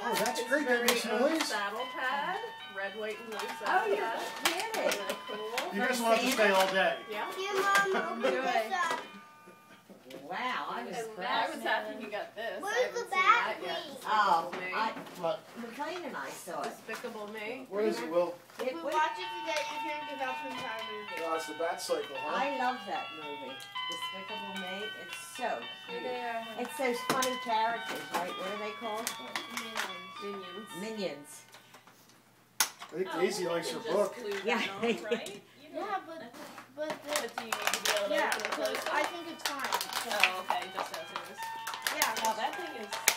Oh, that's great. That makes noise. Saddle pad, red, white, and blue saddle Oh, you're pad. kidding. Isn't that cool? You just want to stay all day. Yeah. Here, Mom, open Do this it. up. Wow, I'm And I impressed. was happy you got this. Where's I haven't the seen back that yet. wing? Oh, What? McLean and I saw it. Despicable Me. What is it, Will? If we watch it today, you can't give up the entire movie. Oh, it's the Bat Cycle, huh? I love that movie, Despicable Me. It's so cute. There. It's those funny characters, right? What are they called? Minions. Minions. I think Daisy likes her book. Yeah. Right? Yeah, but But do you need to be able to yeah, open and close it? I think it's fine. So, Oh, okay, just as it is. yeah. Wow, that thing is